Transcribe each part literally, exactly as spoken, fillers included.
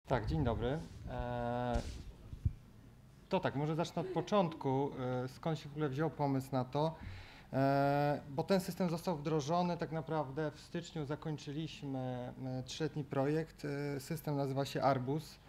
Tak, dzień dobry. To tak, może zacznę od początku, skąd się w ogóle wziął pomysł na to, bo ten system został wdrożony tak naprawdę w styczniu zakończyliśmy trzyletni projekt. System nazywa się Arbus.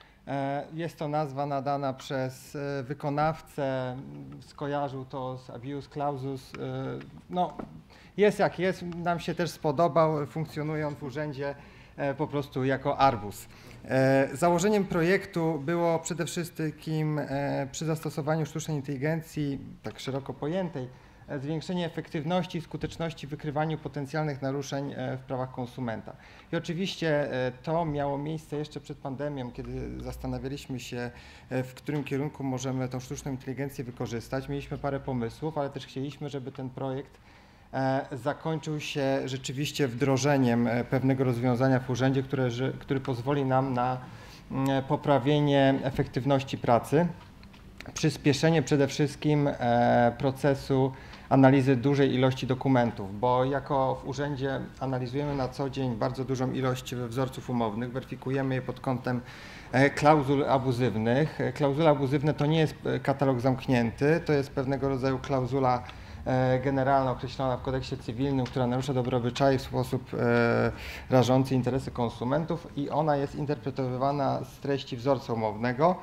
Jest to nazwa nadana przez wykonawcę, skojarzył to z Abuse Clausus. No, jest jak jest, nam się też spodobał, funkcjonuje on w urzędzie po prostu jako Arbus. Założeniem projektu było przede wszystkim przy zastosowaniu sztucznej inteligencji, tak szeroko pojętej, zwiększenie efektywności i skuteczności w wykrywaniu potencjalnych naruszeń w prawach konsumenta. I oczywiście to miało miejsce jeszcze przed pandemią, kiedy zastanawialiśmy się, w którym kierunku możemy tą sztuczną inteligencję wykorzystać. Mieliśmy parę pomysłów, ale też chcieliśmy, żeby ten projekt zakończył się rzeczywiście wdrożeniem pewnego rozwiązania w urzędzie, które, który pozwoli nam na poprawienie efektywności pracy, przyspieszenie przede wszystkim procesu analizy dużej ilości dokumentów, bo jako w urzędzie analizujemy na co dzień bardzo dużą ilość wzorców umownych, weryfikujemy je pod kątem klauzul abuzywnych. Klauzule abuzywne to nie jest katalog zamknięty, to jest pewnego rodzaju klauzula generalna określona w kodeksie cywilnym, która narusza dobre obyczaje w sposób e, rażący interesy konsumentów i ona jest interpretowana z treści wzorca umownego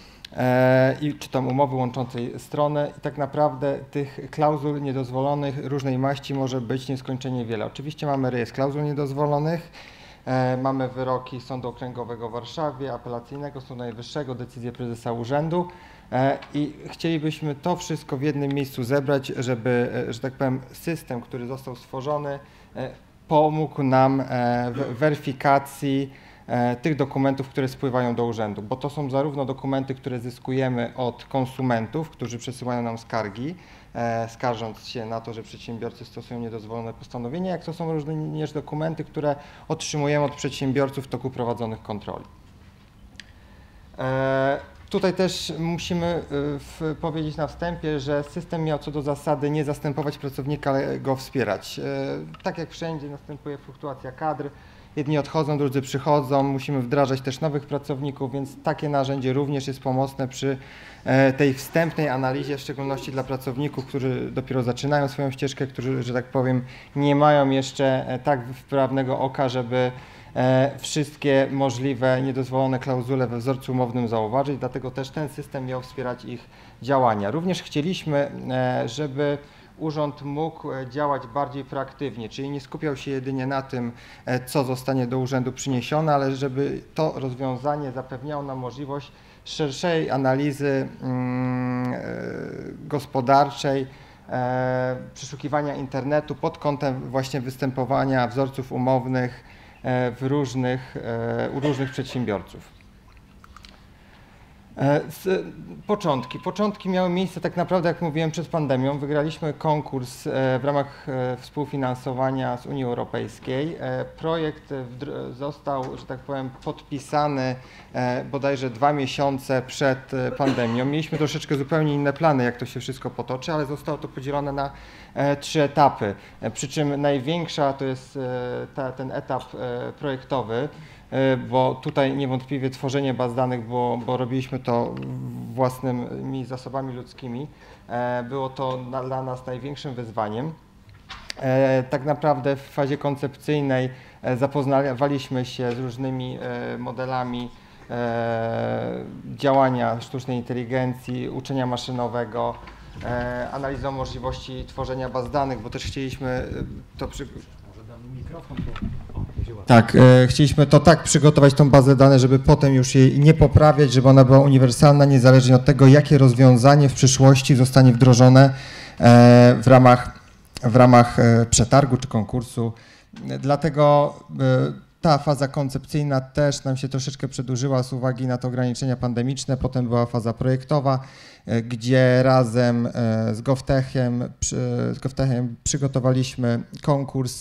e, i czy tam umowy łączącej stronę i tak naprawdę tych klauzul niedozwolonych różnej maści może być nieskończenie wiele. Oczywiście mamy rejestr klauzul niedozwolonych, e, mamy wyroki Sądu Okręgowego w Warszawie, Apelacyjnego, Sądu Najwyższego, decyzję prezesa urzędu. I chcielibyśmy to wszystko w jednym miejscu zebrać, żeby, że tak powiem, system, który został stworzony, pomógł nam w weryfikacji tych dokumentów, które spływają do urzędu, bo to są zarówno dokumenty, które zyskujemy od konsumentów, którzy przesyłają nam skargi, skarżąc się na to, że przedsiębiorcy stosują niedozwolone postanowienia, jak to są również dokumenty, które otrzymujemy od przedsiębiorców w toku prowadzonych kontroli. Tutaj też musimy w, powiedzieć na wstępie, że system miał co do zasady nie zastępować pracownika, ale go wspierać. Tak jak wszędzie następuje fluktuacja kadr, jedni odchodzą, drudzy przychodzą, musimy wdrażać też nowych pracowników, więc takie narzędzie również jest pomocne przy tej wstępnej analizie, w szczególności dla pracowników, którzy dopiero zaczynają swoją ścieżkę, którzy, że tak powiem, nie mają jeszcze tak wprawnego oka, żeby wszystkie możliwe niedozwolone klauzule we wzorcu umownym zauważyć, dlatego też ten system miał wspierać ich działania. Również chcieliśmy, żeby urząd mógł działać bardziej proaktywnie, czyli nie skupiał się jedynie na tym, co zostanie do urzędu przyniesione, ale żeby to rozwiązanie zapewniało nam możliwość szerszej analizy gospodarczej, przeszukiwania internetu pod kątem właśnie występowania wzorców umownych w różnych, u różnych przedsiębiorców. Z początki. Początki miały miejsce tak naprawdę, jak mówiłem, przed pandemią. Wygraliśmy konkurs w ramach współfinansowania z Unii Europejskiej. Projekt został, że tak powiem, podpisany bodajże dwa miesiące przed pandemią. Mieliśmy troszeczkę zupełnie inne plany, jak to się wszystko potoczy, ale zostało to podzielone na trzy etapy. Przy czym największa to jest ta, ten etap projektowy, bo tutaj niewątpliwie tworzenie baz danych, bo, bo robiliśmy to własnymi zasobami ludzkimi, było to na, dla nas największym wyzwaniem. Tak naprawdę w fazie koncepcyjnej zapoznawaliśmy się z różnymi modelami działania sztucznej inteligencji, uczenia maszynowego, analizą możliwości tworzenia baz danych, bo też chcieliśmy to przy... Może damy mikrofon, bo... Tak, e, chcieliśmy to tak przygotować, tą bazę danych, żeby potem już jej nie poprawiać, żeby ona była uniwersalna, niezależnie od tego, jakie rozwiązanie w przyszłości zostanie wdrożone e, w ramach, w ramach e, przetargu czy konkursu. Dlatego e, ta faza koncepcyjna też nam się troszeczkę przedłużyła z uwagi na te ograniczenia pandemiczne. Potem była faza projektowa, e, gdzie razem e, z GovTechem, przy, z GovTechem przygotowaliśmy konkurs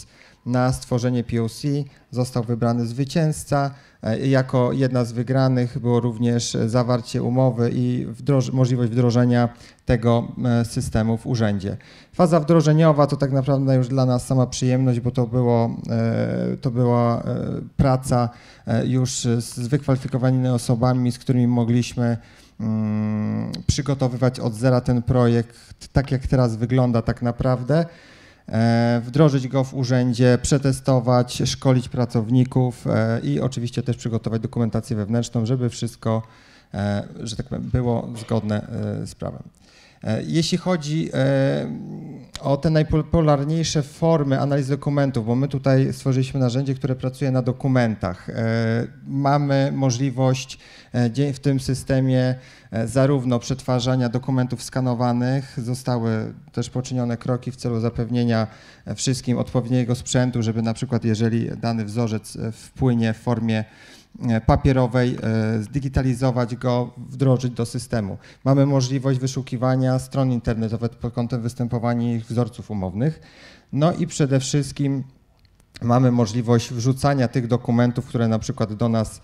na stworzenie P O C. Został wybrany zwycięzca. Jako jedna z wygranych było również zawarcie umowy i wdroż- możliwość wdrożenia tego systemu w urzędzie. Faza wdrożeniowa to tak naprawdę już dla nas sama przyjemność, bo to, było, to była praca już z wykwalifikowanymi osobami, z którymi mogliśmy przygotowywać od zera ten projekt, tak jak teraz wygląda tak naprawdę. Wdrożyć go w urzędzie, przetestować, szkolić pracowników i oczywiście też przygotować dokumentację wewnętrzną, żeby wszystko, że tak powiem, było zgodne z prawem. Jeśli chodzi o te najpopularniejsze formy analizy dokumentów, bo my tutaj stworzyliśmy narzędzie, które pracuje na dokumentach. Mamy możliwość w tym systemie zarówno przetwarzania dokumentów skanowanych, zostały też poczynione kroki w celu zapewnienia wszystkim odpowiedniego sprzętu, żeby na przykład jeżeli dany wzorzec wpłynie w formie papierowej, zdigitalizować go, wdrożyć do systemu. Mamy możliwość wyszukiwania stron internetowych pod kątem występowania ich wzorców umownych. No i przede wszystkim mamy możliwość wrzucania tych dokumentów, które na przykład do nas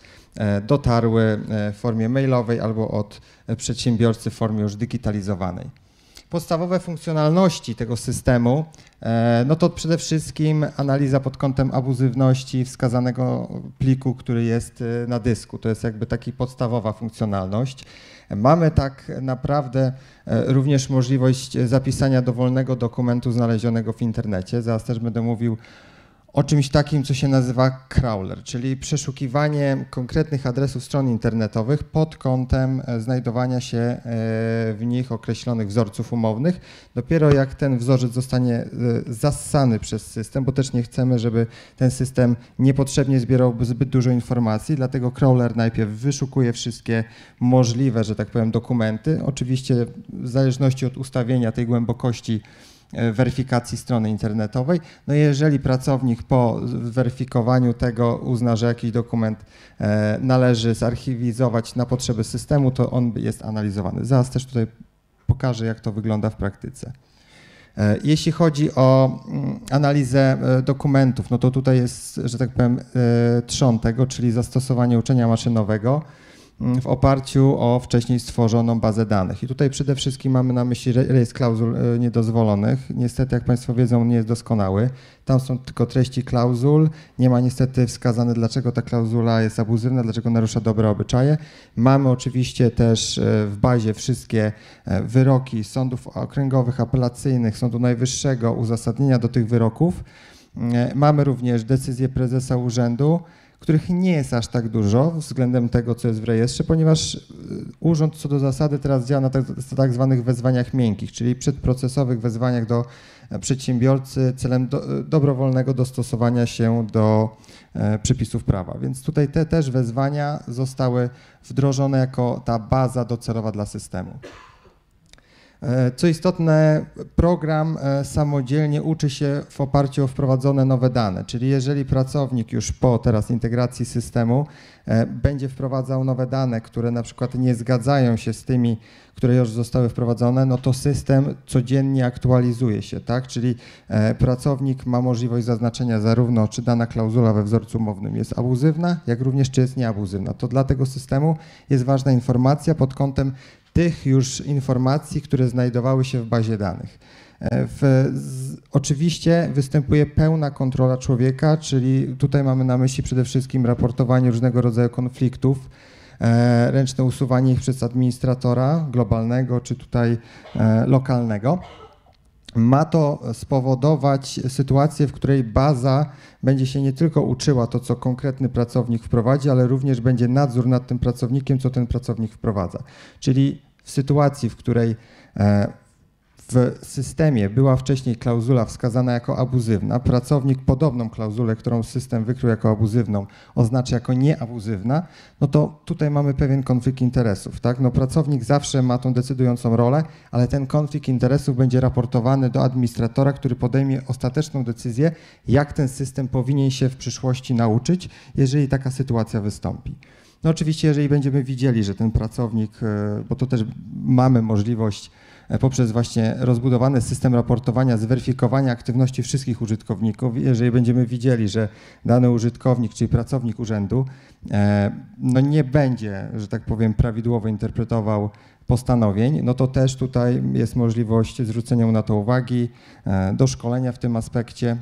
dotarły w formie mailowej albo od przedsiębiorcy w formie już digitalizowanej. Podstawowe funkcjonalności tego systemu, no to przede wszystkim analiza pod kątem abuzywności wskazanego pliku, który jest na dysku. To jest jakby taka podstawowa funkcjonalność. Mamy tak naprawdę również możliwość zapisania dowolnego dokumentu znalezionego w internecie. Zaraz też będę mówił o czymś takim, co się nazywa crawler, czyli przeszukiwanie konkretnych adresów stron internetowych pod kątem znajdowania się w nich określonych wzorców umownych. Dopiero jak ten wzorzec zostanie zassany przez system, bo też nie chcemy, żeby ten system niepotrzebnie zbierał zbyt dużo informacji, dlatego crawler najpierw wyszukuje wszystkie możliwe, że tak powiem, dokumenty. Oczywiście w zależności od ustawienia tej głębokości weryfikacji strony internetowej. No jeżeli pracownik po weryfikowaniu tego uzna, że jakiś dokument należy zarchiwizować na potrzeby systemu, to on jest analizowany. Zaraz też tutaj pokażę, jak to wygląda w praktyce. Jeśli chodzi o analizę dokumentów, no to tutaj jest, że tak powiem, trzon tego, czyli zastosowanie uczenia maszynowego w oparciu o wcześniej stworzoną bazę danych. I tutaj przede wszystkim mamy na myśli rejestr klauzul niedozwolonych. Niestety, jak Państwo wiedzą, nie jest doskonały. Tam są tylko treści klauzul. Nie ma niestety wskazane, dlaczego ta klauzula jest abuzywna, dlaczego narusza dobre obyczaje. Mamy oczywiście też w bazie wszystkie wyroki sądów okręgowych, apelacyjnych, Sądu Najwyższego, uzasadnienia do tych wyroków. Mamy również decyzje prezesa urzędu, których nie jest aż tak dużo względem tego, co jest w rejestrze, ponieważ urząd co do zasady teraz działa na tak, tak zwanych wezwaniach miękkich, czyli przedprocesowych wezwaniach do przedsiębiorcy celem do, dobrowolnego dostosowania się do e, przepisów prawa. Więc tutaj te też wezwania zostały wdrożone jako ta baza docelowa dla systemu. Co istotne, program samodzielnie uczy się w oparciu o wprowadzone nowe dane, czyli jeżeli pracownik już po teraz integracji systemu będzie wprowadzał nowe dane, które na przykład nie zgadzają się z tymi, które już zostały wprowadzone, no to system codziennie aktualizuje się, tak? Czyli pracownik ma możliwość zaznaczenia zarówno, czy dana klauzula we wzorcu umownym jest abuzywna, jak również czy jest nieabuzywna. To dla tego systemu jest ważna informacja pod kątem tych już informacji, które znajdowały się w bazie danych. W, z, oczywiście występuje pełna kontrola człowieka, czyli tutaj mamy na myśli przede wszystkim raportowanie różnego rodzaju konfliktów, e, ręczne usuwanie ich przez administratora globalnego czy tutaj e, lokalnego. Ma to spowodować sytuację, w której baza będzie się nie tylko uczyła to, co konkretny pracownik wprowadzi, ale również będzie nadzór nad tym pracownikiem, co ten pracownik wprowadza. Czyli w sytuacji, w której w systemie była wcześniej klauzula wskazana jako abuzywna, pracownik podobną klauzulę, którą system wykrył jako abuzywną, oznacza jako nieabuzywna, no to tutaj mamy pewien konflikt interesów, tak? No pracownik zawsze ma tą decydującą rolę, ale ten konflikt interesów będzie raportowany do administratora, który podejmie ostateczną decyzję, jak ten system powinien się w przyszłości nauczyć, jeżeli taka sytuacja wystąpi. No oczywiście, jeżeli będziemy widzieli, że ten pracownik, bo to też mamy możliwość poprzez właśnie rozbudowany system raportowania, zweryfikowania aktywności wszystkich użytkowników. Jeżeli będziemy widzieli, że dany użytkownik, czyli pracownik urzędu, no nie będzie, że tak powiem, prawidłowo interpretował postanowień, no to też tutaj jest możliwość zwrócenia mu na to uwagi, doszkolenia w tym aspekcie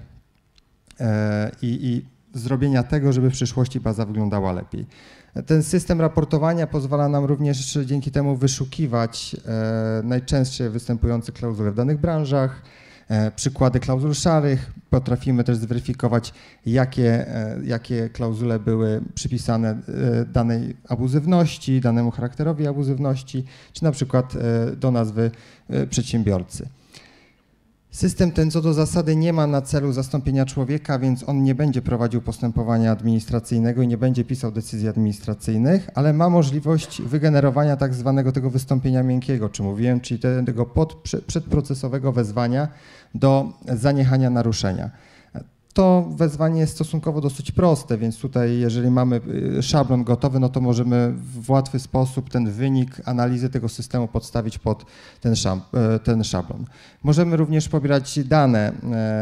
i, i zrobienia tego, żeby w przyszłości baza wyglądała lepiej. Ten system raportowania pozwala nam również dzięki temu wyszukiwać najczęściej występujące klauzule w danych branżach, przykłady klauzul szarych. Potrafimy też zweryfikować, jakie, jakie klauzule były przypisane danej abuzywności, danemu charakterowi abuzywności, czy na przykład do nazwy przedsiębiorcy. System ten co do zasady nie ma na celu zastąpienia człowieka, więc on nie będzie prowadził postępowania administracyjnego i nie będzie pisał decyzji administracyjnych, ale ma możliwość wygenerowania tak zwanego tego wystąpienia miękkiego, czy mówiłem, czyli tego pod, przedprocesowego wezwania do zaniechania naruszenia. To wezwanie jest stosunkowo dosyć proste, więc tutaj jeżeli mamy szablon gotowy, no to możemy w łatwy sposób ten wynik analizy tego systemu podstawić pod ten, szab, ten szablon. Możemy również pobierać dane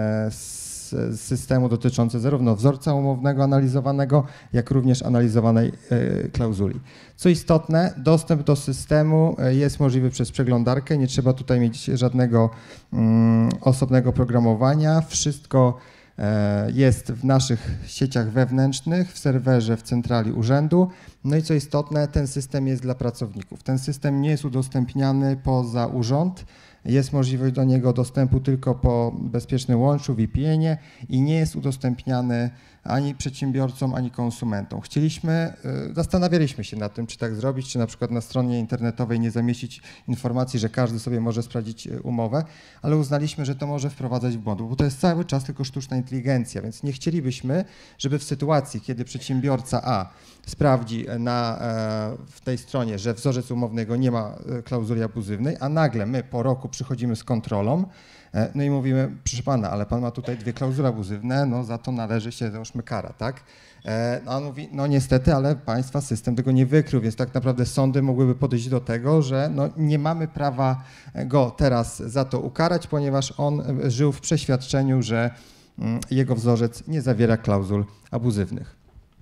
z systemu dotyczące zarówno wzorca umownego analizowanego, jak również analizowanej klauzuli. Co istotne, dostęp do systemu jest możliwy przez przeglądarkę, nie trzeba tutaj mieć żadnego mm, osobnego programowania, wszystko jest w naszych sieciach wewnętrznych, w serwerze w centrali urzędu. No i co istotne, ten system jest dla pracowników. Ten system nie jest udostępniany poza urząd. Jest możliwość do niego dostępu tylko po bezpiecznym łączu, V P N ie i nie jest udostępniany ani przedsiębiorcom, ani konsumentom. Chcieliśmy, zastanawialiśmy się nad tym, czy tak zrobić, czy na przykład na stronie internetowej nie zamieścić informacji, że każdy sobie może sprawdzić umowę, ale uznaliśmy, że to może wprowadzać w błąd, bo to jest cały czas tylko sztuczna inteligencja, więc nie chcielibyśmy, żeby w sytuacji, kiedy przedsiębiorca A sprawdzi na, w tej stronie, że wzorzec umownego nie ma klauzuli abuzywnej, a nagle my po roku przychodzimy z kontrolą, no i mówimy, proszę pana, ale pan ma tutaj dwie klauzule abuzywne, no za to należy się, załóżmy, kara, tak? No on mówi, no niestety, ale państwa system tego nie wykrył, więc tak naprawdę sądy mogłyby podejść do tego, że no nie mamy prawa go teraz za to ukarać, ponieważ on żył w przeświadczeniu, że jego wzorzec nie zawiera klauzul abuzywnych.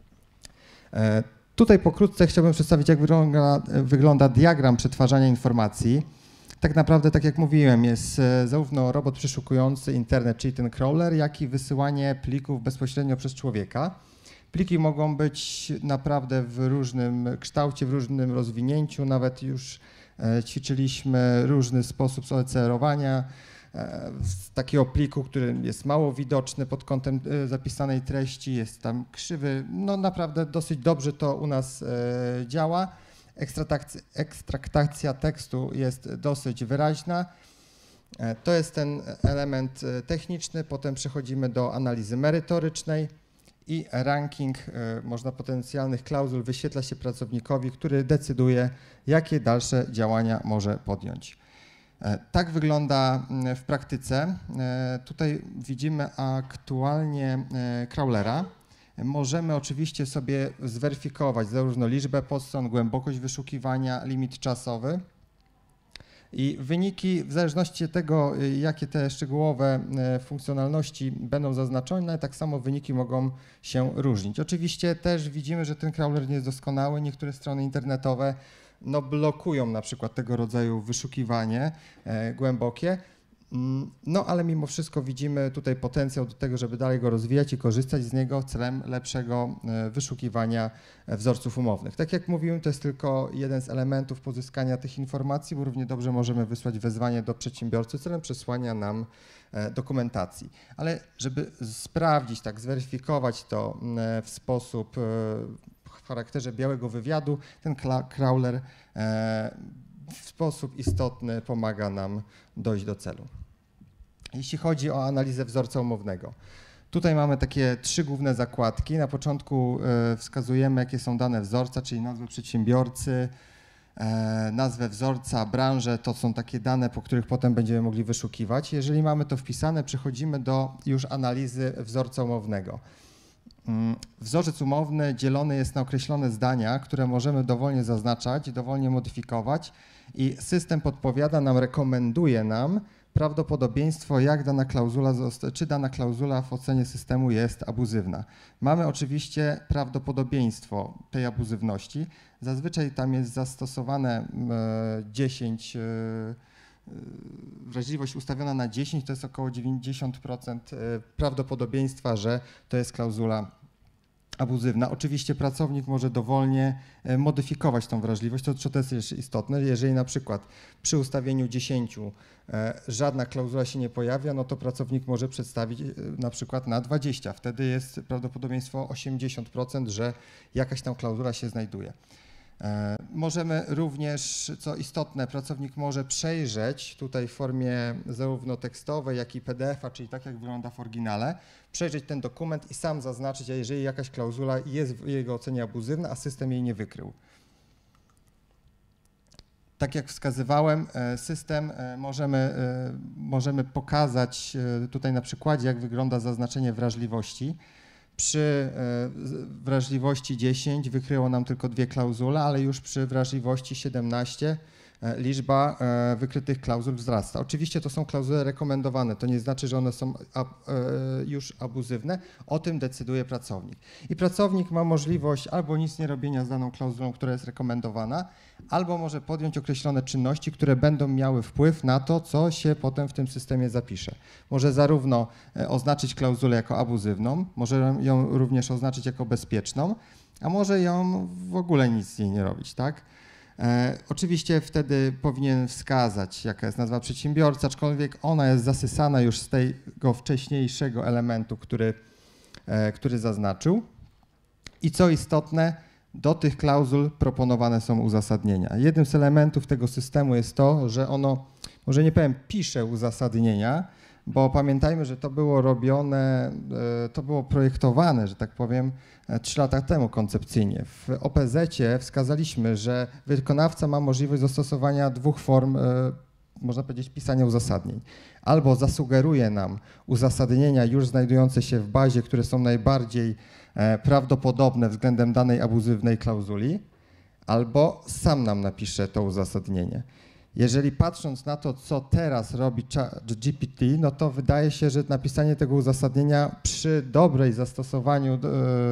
Tutaj pokrótce chciałbym przedstawić, jak wygląda, wygląda diagram przetwarzania informacji. Tak naprawdę, tak jak mówiłem, jest zarówno robot przeszukujący internet, czyli ten crawler, jak i wysyłanie plików bezpośrednio przez człowieka. Pliki mogą być naprawdę w różnym kształcie, w różnym rozwinięciu, nawet już ćwiczyliśmy różny sposób zoecerowania z takiego pliku, który jest mało widoczny pod kątem zapisanej treści, jest tam krzywy, no naprawdę dosyć dobrze to u nas działa. Ekstraktacja, ekstraktacja tekstu jest dosyć wyraźna. To jest ten element techniczny, potem przechodzimy do analizy merytorycznej i ranking, można potencjalnych klauzul wyświetla się pracownikowi, który decyduje, jakie dalsze działania może podjąć. Tak wygląda w praktyce. Tutaj widzimy aktualnie crawlera. Możemy oczywiście sobie zweryfikować zarówno liczbę podstron, głębokość wyszukiwania, limit czasowy i wyniki w zależności od tego, jakie te szczegółowe funkcjonalności będą zaznaczone, tak samo wyniki mogą się różnić. Oczywiście też widzimy, że ten crawler nie jest doskonały, niektóre strony internetowe no, blokują na przykład tego rodzaju wyszukiwanie e, głębokie. No ale mimo wszystko widzimy tutaj potencjał do tego, żeby dalej go rozwijać i korzystać z niego celem lepszego wyszukiwania wzorców umownych. Tak jak mówiłem, to jest tylko jeden z elementów pozyskania tych informacji, bo równie dobrze możemy wysłać wezwanie do przedsiębiorcy celem przesłania nam dokumentacji. Ale żeby sprawdzić, tak zweryfikować to w sposób w charakterze białego wywiadu, ten crawler w sposób istotny pomaga nam dojść do celu. Jeśli chodzi o analizę wzorca umownego, tutaj mamy takie trzy główne zakładki. Na początku wskazujemy, jakie są dane wzorca, czyli nazwę przedsiębiorcy, nazwę wzorca, branżę, to są takie dane, po których potem będziemy mogli wyszukiwać. Jeżeli mamy to wpisane, przechodzimy do już analizy wzorca umownego. Wzorzec umowny dzielony jest na określone zdania, które możemy dowolnie zaznaczać, dowolnie modyfikować I system podpowiada nam, rekomenduje nam prawdopodobieństwo, jak dana klauzula, czy dana klauzula w ocenie systemu jest abuzywna. Mamy oczywiście prawdopodobieństwo tej abuzywności. Zazwyczaj tam jest zastosowane dziesięć, wrażliwość ustawiona na dziesięć, to jest około dziewięćdziesiąt procent prawdopodobieństwa, że to jest klauzula abuzywna. Oczywiście pracownik może dowolnie modyfikować tą wrażliwość, to, to jest jeszcze istotne. Jeżeli na przykład przy ustawieniu dziesięć żadna klauzula się nie pojawia, no to pracownik może przedstawić na przykład na dwadzieścia. Wtedy jest prawdopodobieństwo osiemdziesiąt procent, że jakaś tam klauzula się znajduje. Możemy również, co istotne, pracownik może przejrzeć tutaj w formie zarówno tekstowej, jak i P D F a, czyli tak jak wygląda w oryginale, przejrzeć ten dokument i sam zaznaczyć, a jeżeli jakaś klauzula jest w jego ocenie abuzywna, a system jej nie wykrył. Tak jak wskazywałem, system możemy, możemy pokazać tutaj na przykładzie, jak wygląda zaznaczenie wrażliwości. Przy wrażliwości dziesięć wykryło nam tylko dwie klauzule, ale już przy wrażliwości siedemnaście liczba wykrytych klauzul wzrasta. Oczywiście to są klauzule rekomendowane, to nie znaczy, że one są już abuzywne, o tym decyduje pracownik. I pracownik ma możliwość albo nic nie robienia z daną klauzulą, która jest rekomendowana, albo może podjąć określone czynności, które będą miały wpływ na to, co się potem w tym systemie zapisze. Może zarówno oznaczyć klauzulę jako abuzywną, może ją również oznaczyć jako bezpieczną, a może ją w ogóle nic z niej nie robić, tak? E, oczywiście wtedy powinien wskazać, jaka jest nazwa przedsiębiorcy, aczkolwiek ona jest zasysana już z tego wcześniejszego elementu, który, e, który zaznaczył. I co istotne, do tych klauzul proponowane są uzasadnienia. Jednym z elementów tego systemu jest to, że ono, może nie powiem, pisze uzasadnienia, bo pamiętajmy, że to było robione, to było projektowane, że tak powiem, trzy lata temu koncepcyjnie. W O P zecie wskazaliśmy, że wykonawca ma możliwość zastosowania dwóch form, można powiedzieć, pisania uzasadnień. Albo zasugeruje nam uzasadnienia już znajdujące się w bazie, które są najbardziej prawdopodobne względem danej abuzywnej klauzuli, albo sam nam napisze to uzasadnienie. Jeżeli patrząc na to, co teraz robi ChatGPT, no to wydaje się, że napisanie tego uzasadnienia przy dobrej zastosowaniu,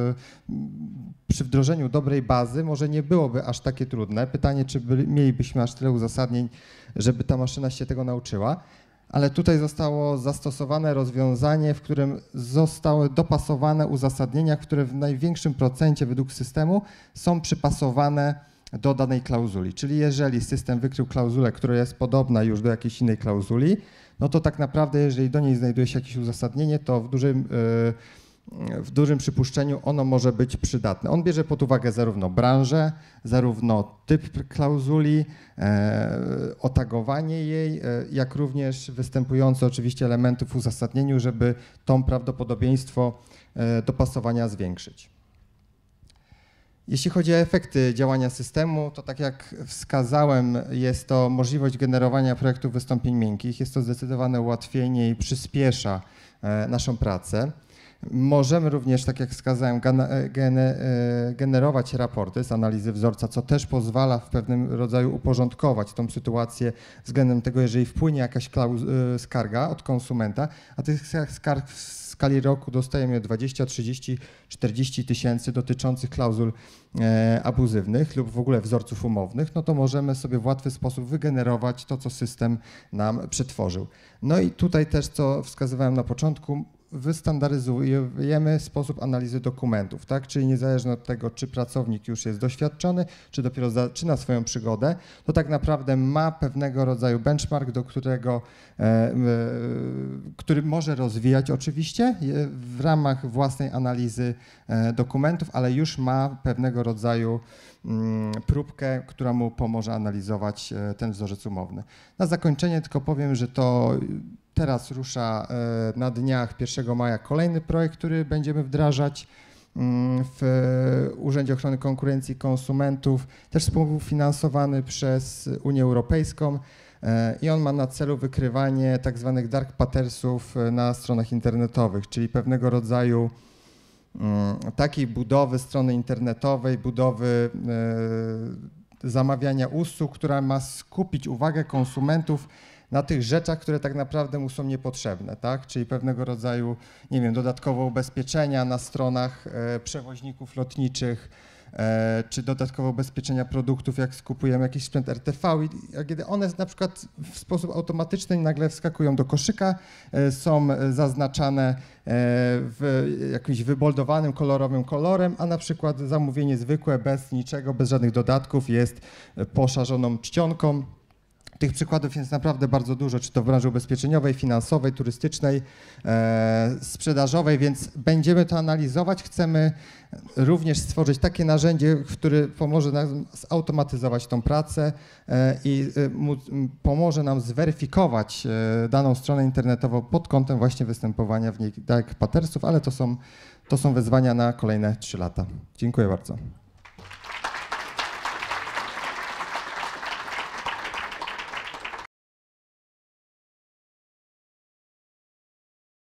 przy wdrożeniu dobrej bazy może nie byłoby aż takie trudne. Pytanie, czy by, mielibyśmy aż tyle uzasadnień, żeby ta maszyna się tego nauczyła. Ale tutaj zostało zastosowane rozwiązanie, w którym zostały dopasowane uzasadnienia, które w największym procencie według systemu są przypasowane do danej klauzuli. Czyli jeżeli system wykrył klauzulę, która jest podobna już do jakiejś innej klauzuli, no to tak naprawdę, jeżeli do niej znajduje się jakieś uzasadnienie, to w dużym, w dużym przypuszczeniu ono może być przydatne. On bierze pod uwagę zarówno branżę, zarówno typ klauzuli, otagowanie jej, jak również występujące oczywiście elementy w uzasadnieniu, żeby to prawdopodobieństwo dopasowania zwiększyć. Jeśli chodzi o efekty działania systemu, to tak jak wskazałem, jest to możliwość generowania projektów wystąpień miękkich. Jest to zdecydowane ułatwienie i przyspiesza naszą pracę. Możemy również, tak jak wskazałem, generować raporty z analizy wzorca, co też pozwala w pewnym rodzaju uporządkować tą sytuację względem tego, jeżeli wpłynie jakaś skarga od konsumenta, a tych skarg w skali roku dostajemy dwadzieścia, trzydzieści, czterdzieści tysięcy dotyczących klauzul e, abuzywnych lub w ogóle wzorców umownych, no to możemy sobie w łatwy sposób wygenerować to, co system nam przetworzył. No i tutaj też, co wskazywałem na początku, wystandaryzujemy sposób analizy dokumentów, tak? Czyli niezależnie od tego, czy pracownik już jest doświadczony, czy dopiero zaczyna swoją przygodę, to tak naprawdę ma pewnego rodzaju benchmark, do którego, e, e, który może rozwijać oczywiście w ramach własnej analizy e, dokumentów, ale już ma pewnego rodzaju mm, próbkę, która mu pomoże analizować e, ten wzorzec umowny. Na zakończenie tylko powiem, że to teraz rusza na dniach pierwszego maja kolejny projekt, który będziemy wdrażać w Urzędzie Ochrony Konkurencji i Konsumentów, też współfinansowany przez Unię Europejską i on ma na celu wykrywanie tak zwanych dark patternsów na stronach internetowych, czyli pewnego rodzaju takiej budowy strony internetowej, budowy zamawiania usług, która ma skupić uwagę konsumentów na tych rzeczach, które tak naprawdę mu są niepotrzebne, tak? Czyli pewnego rodzaju, nie wiem, dodatkowe ubezpieczenia na stronach e, przewoźników lotniczych, e, czy dodatkowe ubezpieczenia produktów, jak skupujemy jakiś sprzęt R T V i a kiedy one na przykład w sposób automatyczny nagle wskakują do koszyka, e, są zaznaczane e, w jakimś wyboldowanym, kolorowym kolorem, a na przykład zamówienie zwykłe, bez niczego, bez żadnych dodatków jest poszarzoną czcionką. Tych przykładów jest naprawdę bardzo dużo, czy to w branży ubezpieczeniowej, finansowej, turystycznej, e, sprzedażowej, więc będziemy to analizować. Chcemy również stworzyć takie narzędzie, które pomoże nam zautomatyzować tą pracę e, i e, móc, pomoże nam zweryfikować e, daną stronę internetową pod kątem właśnie występowania w niej dark patternsów, ale to są, to są wyzwania na kolejne trzy lata. Dziękuję bardzo.